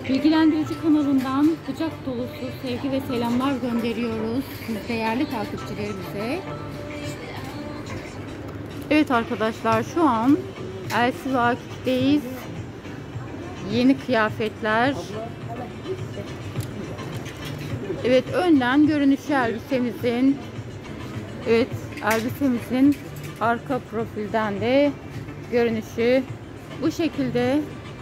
Bilgilendirici kanalından kucak dolusu sevgi ve selamlar gönderiyoruz siz değerli takipçilerimize. Evet arkadaşlar, şu an Elsi Vakif'teyiz. Yeni kıyafetler. Evet, önden görünüşü elbisemizin. Evet, elbisemizin arka profilden de görünüşü bu şekilde.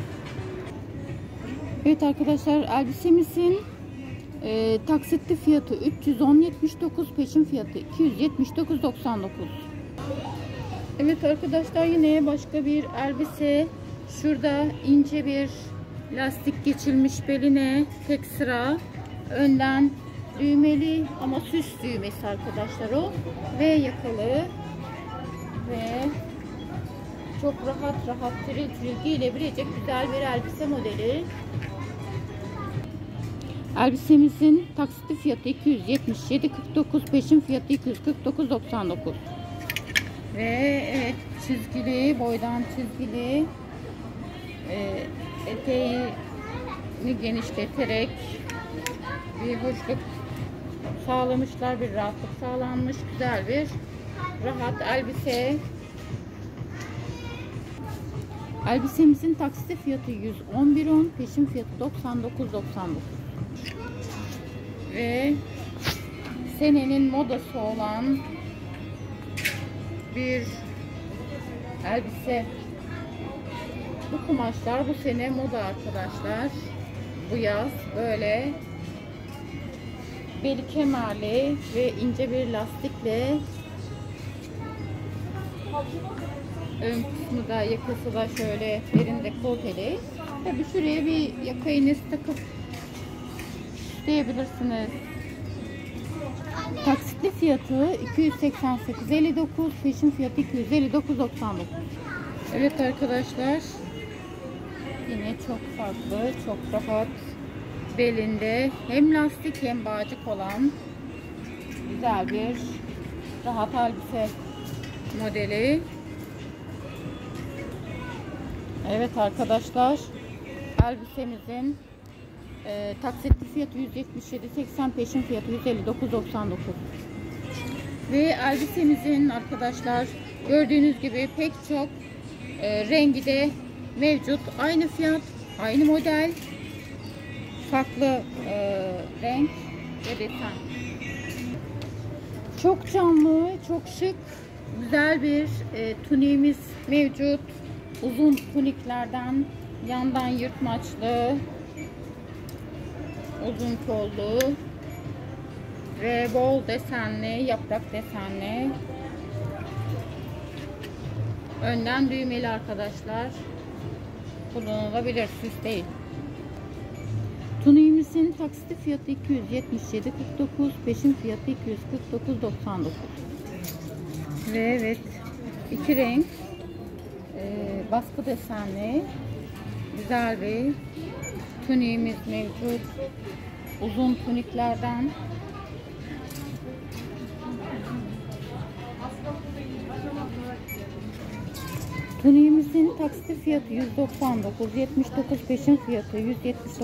Evet arkadaşlar, elbisemizin taksitli fiyatı 310.79, peşin fiyatı 279.99. Evet arkadaşlar, yine başka bir elbise. Şurada ince bir lastik geçilmiş beline, tek sıra, önden düğmeli ama süs düğmesi arkadaşlar o, ve yakalı ve çok rahat tiril giyilebilecek güzel bir elbise modeli. Elbisemizin taksitli fiyatı 277.49, peşin fiyatı 249.99. Ve evet, çizgili, boydan çizgili, eteğini genişleterek bir hoşluk sağlamışlar, bir rahatlık sağlanmış güzel bir rahat elbise. Elbisemizin taksitli fiyatı 111.10, peşin fiyatı 99.99. Ve senenin modası olan bir elbise. Bu kumaşlar bu sene moda arkadaşlar. Bu yaz böyle beli kemerli ve ince bir lastikle, ön kısmı da, yakası da şöyle derin dekolteli. Tabii şuraya bir yaka iğnesi takıp süsleyebilirsiniz. Taksitli fiyatı 288.59, peşin fiyatı 259.99. Evet arkadaşlar, yine çok farklı, çok rahat, belinde hem lastik hem bağcık olan güzel bir rahat elbise modeli. Evet arkadaşlar, elbisemizin taksitli fiyatı 177.80, peşin fiyatı 159.99. Ve elbisemizin arkadaşlar gördüğünüz gibi pek çok rengi de mevcut. Aynı fiyat, aynı model, farklı renk ve desen. Çok canlı, çok şık, güzel bir tuniğimiz mevcut. Uzun tuniklerden, yandan yırtmaçlı, uzun kollu ve bol desenli, yaprak desenli, önden düğmeli arkadaşlar, kullanılabilir, süs değil. Tuniğimizin taksitli fiyatı 277.49, peşin fiyatı 249.99. Ve evet, iki renk baskı desenli güzel bir tuniğimiz mevcut. Uzun tuniklerden. Tuniğimizin taksitli fiyatı 199.79, peşin fiyatı 179.99.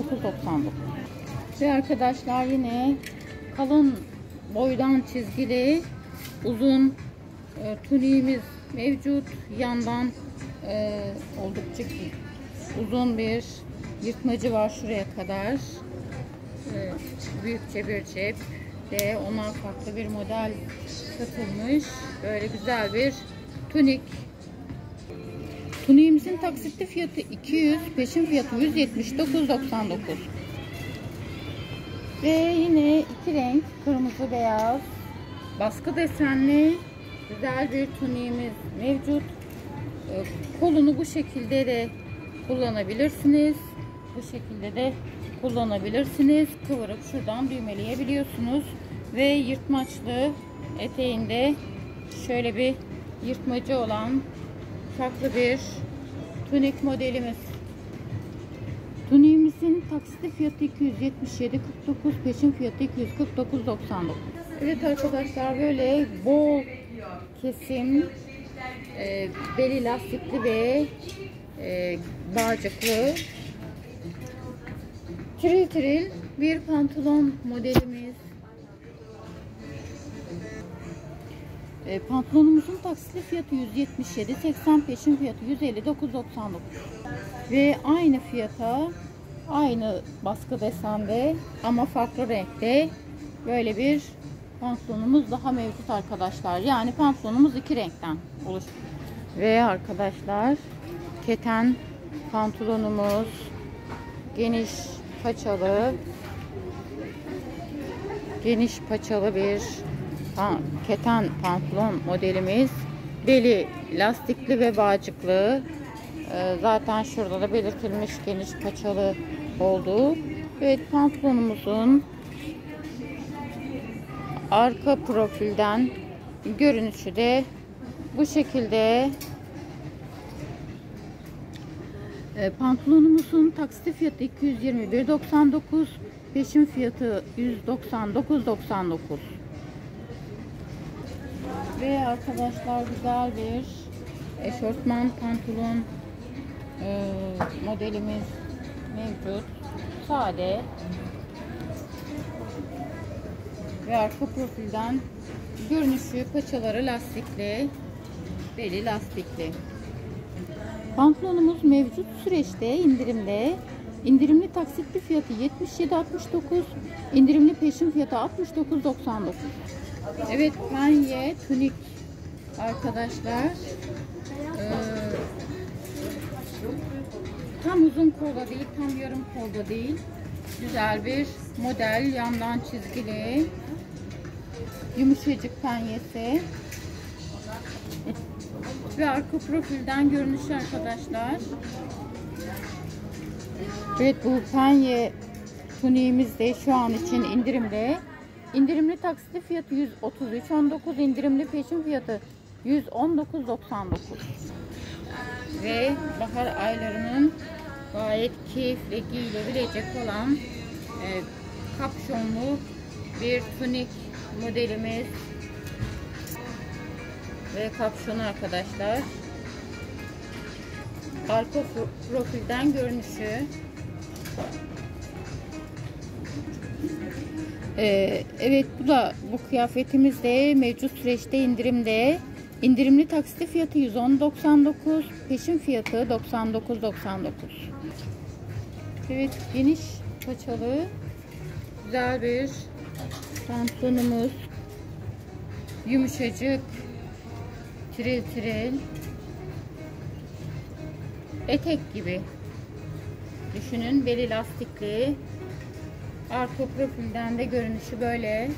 Ve arkadaşlar, yine kalın boydan çizgili uzun tuniğimiz mevcut. Yandan oldukça uzun bir yırtmacı var şuraya kadar. Büyükçe bir cep de ona farklı bir model katılmış. Böyle güzel bir tunik. Tuniğimizin taksitli fiyatı 200, peşin fiyatı 179.99. Ve yine iki renk, kırmızı beyaz, baskı desenli güzel bir tuniğimiz mevcut. Kolunu bu şekilde de kullanabilirsiniz. Bu şekilde de kullanabilirsiniz. Kıvırıp şuradan düğmeleyebiliyorsunuz. Ve yırtmaçlı, eteğinde şöyle bir yırtmacı olan farklı bir tunik modelimiz. Tuniğimizin taksitli fiyatı 277.49, peşin fiyatı 249.99. Evet arkadaşlar, böyle bol kesim beli lastikli ve bağcıklı Tiril tiril bir pantolon modelimiz. Pantolonumuzun taksitli fiyatı 177.80, peşin fiyatı 159.99 ve aynı fiyata, aynı baskı desende ama farklı renkte böyle bir pantolonumuz daha mevcut arkadaşlar. Yani pantolonumuz iki renkten oluşuyor. Ve arkadaşlar keten pantolonumuz, geniş paçalı bir keten pantolon modelimiz. Beli lastikli ve bağcıklı. Zaten şurada da belirtilmiş geniş paçalı olduğu. Evet, pantolonumuzun arka profilden görünüşü de bu şekilde. Pantolonumuzun taksitli fiyatı 221.99, peşin fiyatı 199.99 ve arkadaşlar güzel bir eşortman pantolon modelimiz mevcut. Sade ve arka profilden görünüşü, paçaları lastikli, beli lastikli. Pantolonumuz mevcut süreçte indirimde. İndirimli taksitli fiyatı 77.69, indirimli peşin fiyatı 69.99. Evet, penye tunik arkadaşlar. Tam uzun kolda değil, tam yarım kolda değil. Güzel bir model, yandan çizgili, yumuşacık penyesi. Ve arka profilden görünüş arkadaşlar. Evet, bu penye tuniğimiz de şu an için indirimde. İndirimli taksitli fiyatı 133.19, indirimli peşin fiyatı 119.99. Ve bahar aylarının gayet keyifli giyilebilecek olan kapşonlu bir tunik modelimiz. Ve kapşonu arkadaşlar. Arka profilden görünüşü. Evet, bu kıyafetimiz de mevcut süreçte indirimde. İndirimli taksitli fiyatı 110.99, peşin fiyatı 99.99. Evet, geniş paçalı güzel bir pantolonumuz. Yumuşacık, tiril tiril, etek gibi düşünün, beli lastikli. Arka profilden de görünüşü böyle.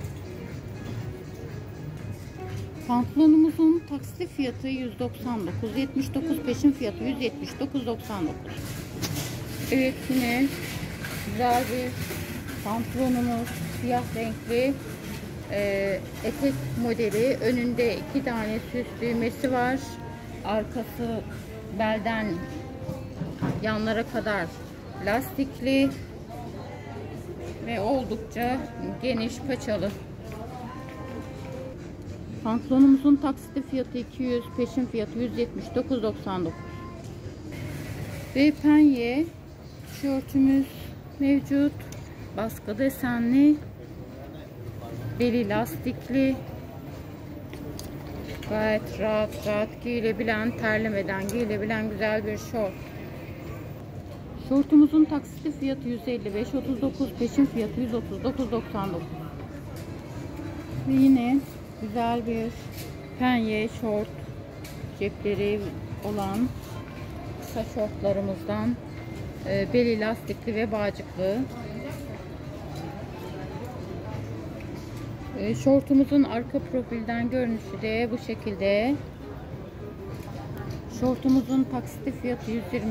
Pantolonumuzun taksitli fiyatı 199.79, peşin fiyatı 179.99. Evet, yine güzel bir pantolonumuz, siyah renkli etek modeli. Önünde 2 tane süs düğmesi var. Arkası belden yanlara kadar lastikli ve oldukça geniş paçalı. Pantolonumuzun taksitli fiyatı 200, peşin fiyatı 179.99. Ve penye tişörtümüz mevcut. Baskı desenli, beli lastikli, gayet rahat giyilebilen, terlemeden giyilebilen güzel bir şort. Şortumuzun taksitli fiyatı 155.39, peşin fiyatı 139.99. Ve yine güzel bir penye şort, cepleri olan kısa şortlarımızdan, beli lastikli ve bağcıklı. Şortumuzun arka profilden görünüşü de bu şekilde. Şortumuzun taksitli fiyatı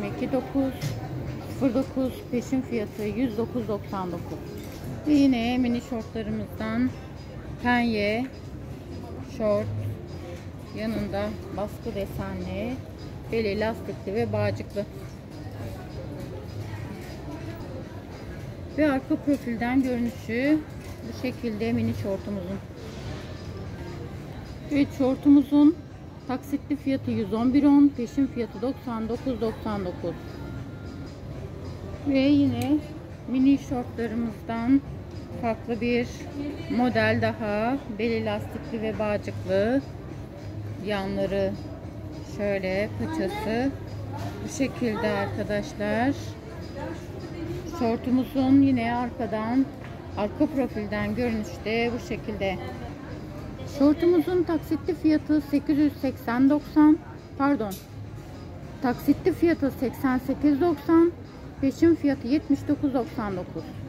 122.09, peşin fiyatı 109.99. Ve yine mini şortlarımızdan penye şort, yanında baskı desenli, beli lastikli ve bağcıklı. Ve arka profilden görünüşü bu şekilde mini şortumuzun. Evet, şortumuzun taksitli fiyatı 111.10, peşin fiyatı 99.99. Ve yine mini şortlarımızdan farklı bir model daha. Beli lastikli ve bağcıklı. Yanları şöyle, paçası bu şekilde arkadaşlar. Şortumuzun yine arka profilden görünüşte bu şekilde. Şortumuzun taksitli fiyatı 880.90, pardon. Taksitli fiyatı 88.90, peşin fiyatı 79.99.